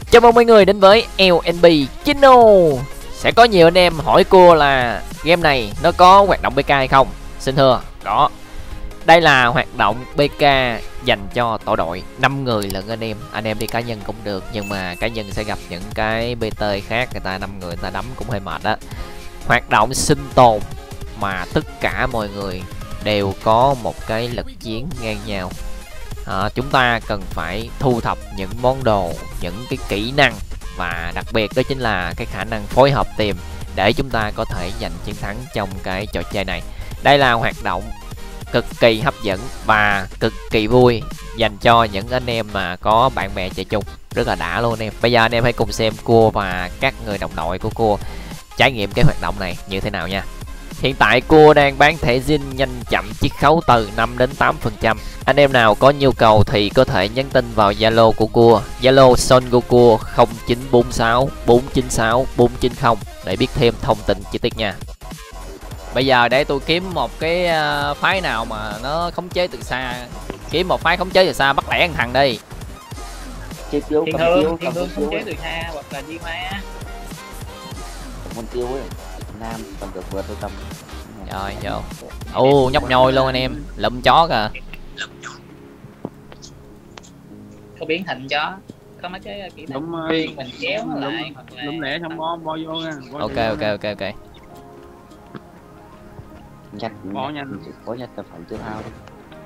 Chào mừng mọi người đến với LNB Channel. Sẽ có nhiều anh em hỏi cua là game này nó có hoạt động BK hay không. Xin thưa, có. Đây là hoạt động BK dành cho tổ đội 5 người lận anh em. Anh em đi cá nhân cũng được, nhưng mà cá nhân sẽ gặp những cái BT khác, người ta 5 người người ta đấm cũng hơi mệt đó. Hoạt động sinh tồn mà tất cả mọi người đều có một cái lực chiến ngang nhau. Chúng ta cần phải thu thập những món đồ, những cái kỹ năng, và đặc biệt đó chính là cái khả năng phối hợp team để chúng ta có thể giành chiến thắng trong cái trò chơi này. Đây là hoạt động cực kỳ hấp dẫn và cực kỳ vui dành cho những anh em mà có bạn bè chơi chung, rất là đã luôn anh em. Bây giờ anh em hãy cùng xem cua và các người đồng đội của cua trải nghiệm cái hoạt động này như thế nào nha. Hiện tại cua đang bán thẻ zin nhanh chậm chiết khấu từ 5 đến 8%. Anh em nào có nhu cầu thì có thể nhắn tin vào Zalo của cua, Zalo Son Goku 0946 496 490 để biết thêm thông tin chi tiết nha. Bây giờ để tôi kiếm một cái phái nào mà nó khống chế từ xa, kiếm một phái khống chế từ xa bắt lẻ thằng thằng đi. Thiên hương khống chế từ xa hoặc là Di Hoa. Môn tiêu ấy, Nam còn được vượt đôi tầm. Rồi vô. Ồ, nhóc nhoi luôn anh em, lụm chó kìa. Có biến thành chó. Có mấy cái kỹ năng riêng mình kéo nó lại hoặc là lụm lẻ xong bo vô nha. Ok. Nhặt Bỏ nhanh. có nhặt tập phẩm tiêu hao đi.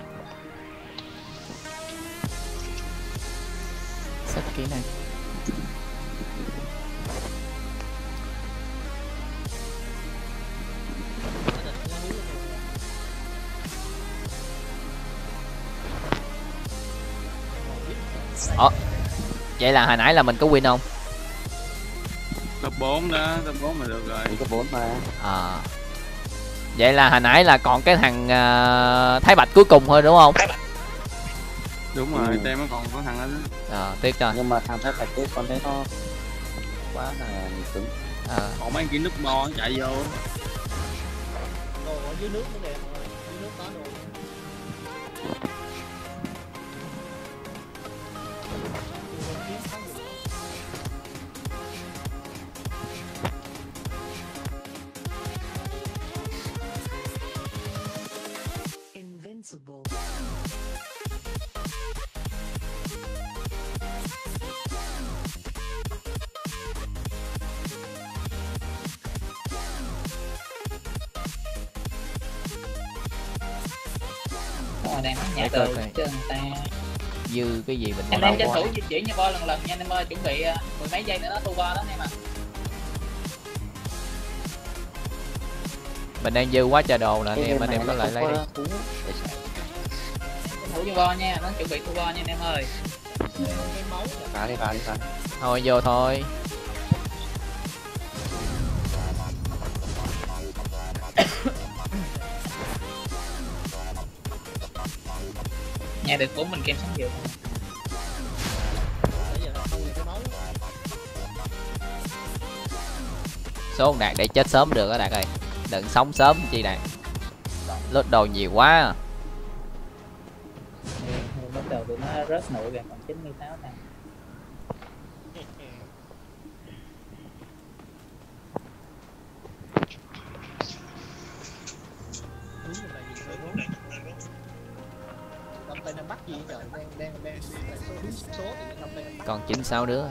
Sách kỹ năng. Vậy là hồi nãy là mình có win không? Top 4 đó, top 4 mà được rồi. Có 4 mà. Vậy là hồi nãy là còn cái thằng Thái Bạch cuối cùng thôi đúng không? Đúng rồi, tem nó còn có thằng đó. Tiếc rồi. Nhưng mà thằng Thái Bạch cái con đấy nó quá là cứng. Còn mấy cái nước bo chạy vô. Đồ ở dưới nước nó đẹp rồi, dưới nước có đồ. đang nhả từ cho người ta dư cái gì mình em đang tranh thủ di chuyển như bo lần nha anh em ơi, chuẩn bị mười mấy giây nữa nó thu bo đó anh em ạ. Mình đang dư quá trời đồ nè anh em có lại lấy đi. Thủ vô bo nha, nó chuẩn bị thu bo nha anh em ơi. Phá đi. Thôi vô thôi. Nhà được 4 mình kem sống dược. Số Đạt để chết sớm được á Đạt ơi. Đừng sống sớm chi Đạt. Lốt đồ nhiều quá à. Bắt đầu tụi nó rớt nụ về còn 96 thằng. Còn 96 đứa.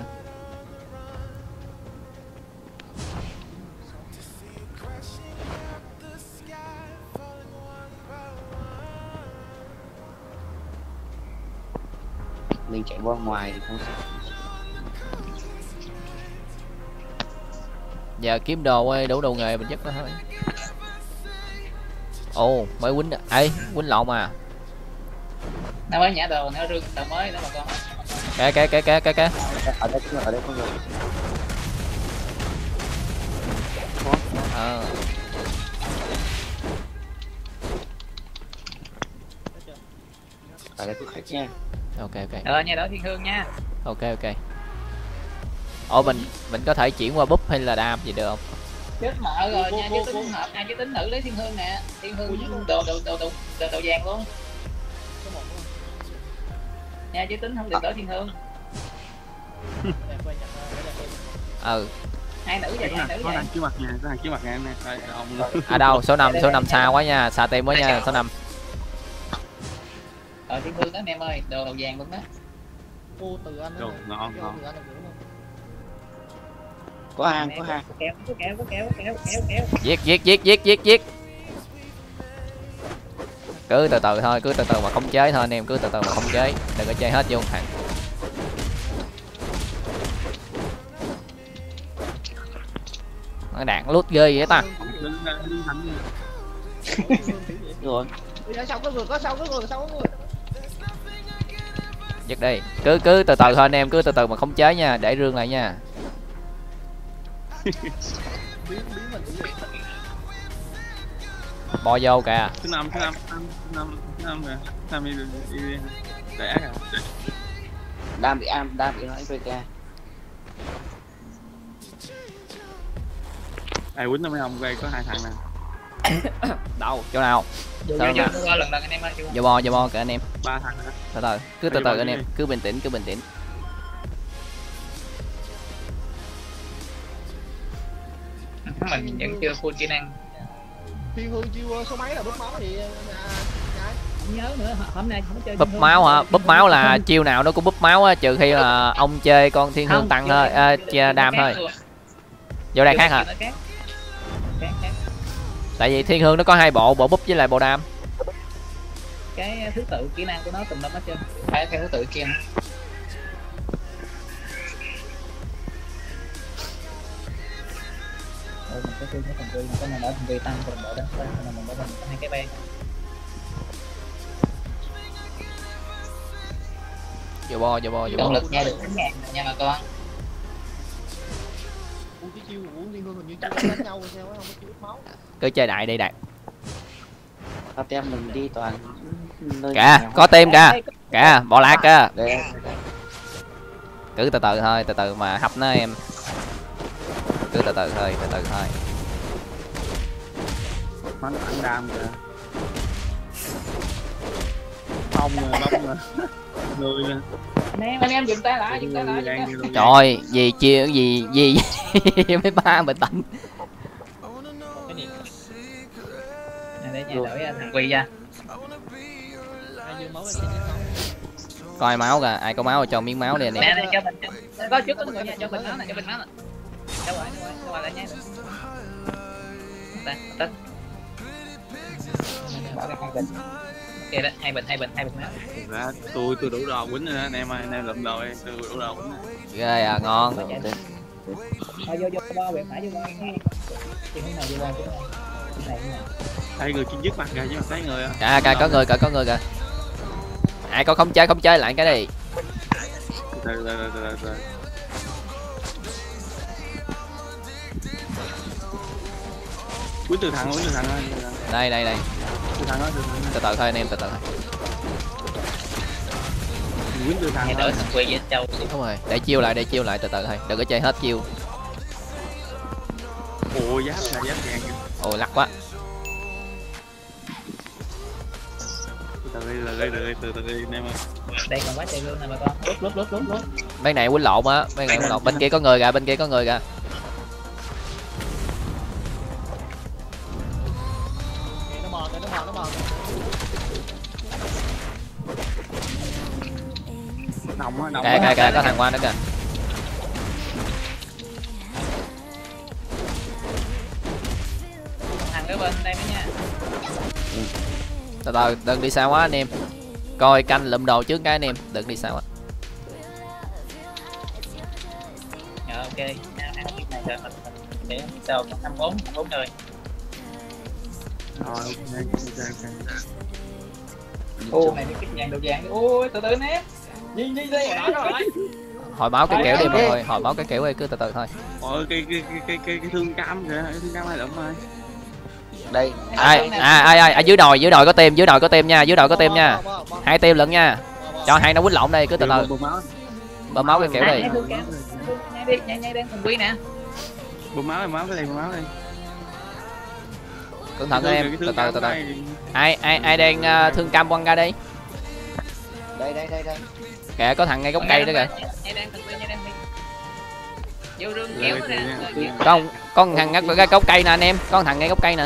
Mình chạy qua ngoài thì không sao. Giờ kiếm đồ ơi, đủ đồ nghề mình dứt nó thôi. Ồ, mới quýnh ấy, quýnh lộn mà. Nó mới nhả đồ, nó rương đồ mới nữa mà con. Cái Ở đây không được. Ở đây có khách nha. Ok. Nhà đó Thiên Hương nha. Ok. Ồ, mình có thể chuyển qua búp hay là đam gì được không? Chết mở rồi nha, chứ tính hợp ai chứ tính thử lấy Thiên Hương nè. Thiên Hương đồ vàng luôn. Nha chứ tính không được đỡ Thiên Hương. Em quay chặt để em. Ừ. Hai nữ vậy, hai nữ Có vậy. thằng trước mặt nha, có thằng trước mặt nha em nè. Đây, ông À đâu, số 5 xa quá nha, xa tim quá nha, số 5. Thiên Hương đó anh em ơi, đồ đầu vàng luôn đó. Ô từ anh đồ đó. ngon ngon. Từ anh là đúng không? Có hàng, có hàng. Kéo. Giết. Cứ từ từ thôi, cứ từ từ mà khống chế thôi anh em, cứ từ từ mà khống chế, đừng có chơi hết vô thằng. Nó đạn lút ghê vậy ta. Rồi. Sau có người, sau có người. Giật đi. Cứ từ từ thôi anh em, cứ từ từ mà khống chế nha, để rương lại nha. Biến mình đi. Bo vô kìa. Thứ năm kìa. Năm đi để ác à. Đang bị nói PK. Ai quýnh nó mấy ông đây có 2 thằng nè. Đâu, chỗ nào? Vô lần anh em ơi. Vô bo kìa anh em. 3 thằng nữa. Từ từ, cứ từ từ anh em, cứ bình tĩnh. Mình vẫn chưa full kỹ năng. Thiên Hương chiêu số mấy là búp máu thì Không nhớ nữa, hôm nay không chơi. Búp máu hả? Búp máu là chiêu nào nó cũng búp máu á, trừ khi là ông chơi con Thiên Hương tăng thôi, đam thôi. Vô đây khác hả? Khác. Tại vì Thiên Hương nó có 2 bộ búp với lại bộ đam. Cái thứ tự kỹ năng của nó tùm lum hết trơn. Phải theo thứ tự kia. Mình có cái phần vi, có mình ở phần vi tăng phần bộ đánh mình có 2 cái bang. Vô bo. Động lực nha được 9.000 nha bà con. cái chiêu của Thiên Hương hình như chưa đánh nhau sao không có chiêu búp máu. Cứ chơi đại đi đại. Tao tem mình đi toàn nơi Kìa, có tim kìa, bỏ lạc kìa. Đây. Cứ từ từ thôi, từ từ mà hấp nó em. Cứ từ từ thôi. Bắn ăn đam kìa. Không rồi. Người nè. Anh em dừng tay lại. Trời, gì chia gì mấy ba bình tĩnh. Để nha, đổi thằng Quy ra. Ai dương máu lên trên không? Coi máu kìa, ai có máu thì cho miếng máu đi anh em. Nè cho mình. Có trước có người nha, cho mình máu nè. Đâu rồi lại nha. Tắt. Bảo cái 2 bình. Ok đó, 2 bình máu. Ra tôi đủ đồ quýnh rồi đó anh em ơi, anh em lụm đồ đi, tôi đủ đồ quýnh. Ghê à, ngon. Thôi vô bo quẹo phải vô bo nha. Chị hướng nào vô bo chứ. Này nha. Thấy người dứt mặt kìa chứ mà thấy người á. Kìa, có người kìa. Ai có không chơi lại cái đi. Từ. Quýnh từ thằng thôi. Đây. Từ thằng đó. Từ từ thôi anh em, từ từ thôi. Quýnh từ thằng Hãy thôi. đổi thằng Quy với Châu. Đúng rồi, để chiêu lại từ từ thôi, đừng có chơi hết chiêu. Ồ giáp vàng kìa. Ồ lắc quá. Từ từ đi anh em ơi. Đây còn quá trời luôn nè bà con. Lút. Bên này quýnh lộn á, bên kia có người kìa, Nó mò. Nồng Kìa, có thằng qua nữa kìa. Thằng ở bên đây nữa nha. Từ từ, đừng đi xa quá anh em. Coi canh lụm đồ trước cái anh em, đừng đi xa quá. Ok, ăn cái này rồi mình để sau 54 rồi. Rồi, ok. Ô này cái vàng đồ vàng. Ôi từ từ nè. Gì đây rồi. Hồi máu cái kiểu đi mọi người, hồi máu cái kiểu đi, cứ từ từ thôi. Ôi cái thương cam kìa, cái thương cam ai đụng rồi. Đây. Ai dưới đồi có tim, nha, 2 tim lận nha. Cho 2 nó quýnh lộn đây, cứ từ từ. Bơm máu cái kiểu đi. Nhảy đang thằng Quy nè. Bơm máu cái này, bơm máu đi. Cẩn thận em, từ từ. Ai đang thương cam quăng ra đi. Đây. Kìa, có thằng ngay gốc cây đó kìa. Nhảy đang thằng Quy. vô rương kéo nó ra. Con thằng ngay cái gốc cây nè anh em, con thằng ngay gốc cây nè.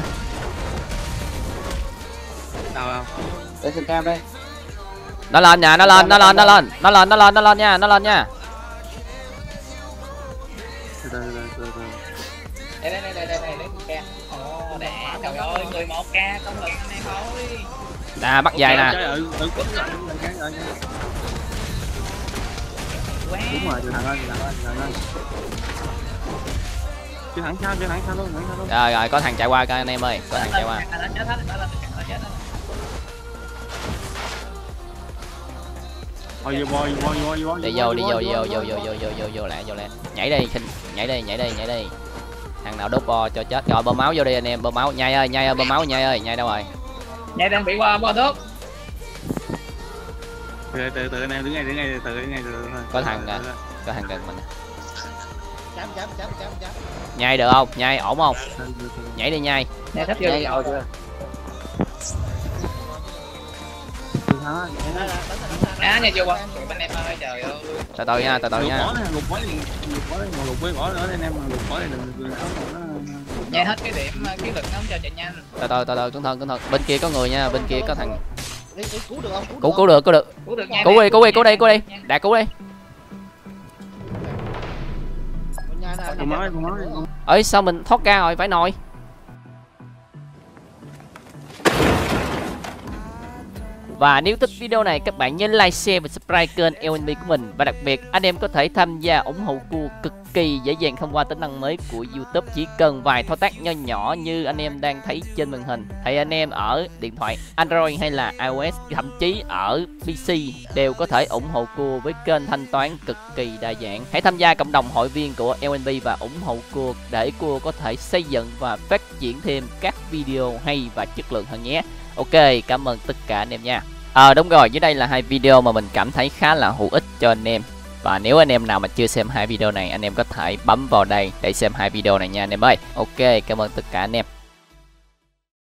Đâu Đây xin cam đây. Nó lên nha, nó lên nha, nó lên nha. từ Đây lấy ca. Ồ để trời ơi 11k không lực anh em ơi. Nè bắt dài nè. Đúng rồi, thằng ơi. Chưa thẳng sao luôn. Rồi có thằng chạy qua coi anh em ơi, có thằng chạy qua. Thôi vô. Đi vô lẹ. Nhảy đi. Thằng nào đốt bo cho chết. Rồi bơm máu vô đi anh em, bơm máu. Nhai ơi, bơm máu nhai ơi, nhai đâu rồi? Nhai đang bị qua bo đốt. Từ anh em đứng ngay từ thôi. Có thằng gần mình. Chám. Nhai được không? Nhai ổn không? Nhảy đi nhai. Nhai thấp vô. Nhai chưa? Nhai vô qua. Anh em ơi trời ơi. Từ từ nha. Lục bỏ anh em lục bỏ này đừng. Nhai hết cái điểm cái lực nó không cho chạy nhanh. Từ cẩn thận. Bên kia có người nha, bên kia có thằng. Đi cứu được không? Cứu được. Cứu được nha. Cứu đi. Đạt cứu đi. Ơi sao mình thoát ra rồi, phải nồi. Và nếu thích video này các bạn nhớ like, share và subscribe kênh LNB của mình. Và đặc biệt anh em có thể tham gia ủng hộ cua cực kỳ dễ dàng thông qua tính năng mới của YouTube. Chỉ cần vài thao tác nho nhỏ như anh em đang thấy trên màn hình. Thì anh em ở điện thoại Android hay là iOS, thậm chí ở PC đều có thể ủng hộ cua với kênh thanh toán cực kỳ đa dạng. Hãy tham gia cộng đồng hội viên của LNB và ủng hộ cua để cua có thể xây dựng và phát triển thêm các video hay và chất lượng hơn nhé. Ok, cảm ơn tất cả anh em nha. Đúng rồi, dưới đây là hai video mà mình cảm thấy khá là hữu ích cho anh em. Và nếu anh em nào mà chưa xem hai video này, anh em có thể bấm vào đây để xem hai video này nha anh em ơi. Ok, cảm ơn tất cả anh em.